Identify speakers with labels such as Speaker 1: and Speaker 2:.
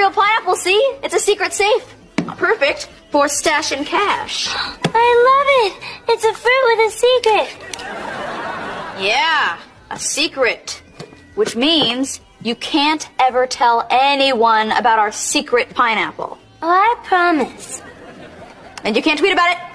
Speaker 1: real pineapple, see? It's a secret safe. Perfect for stashing cash.
Speaker 2: I love it. It's a fruit with a secret.
Speaker 1: Yeah, a secret. Which means you can't ever tell anyone about our secret pineapple.
Speaker 2: Oh, I promise.
Speaker 1: And you can't tweet about it.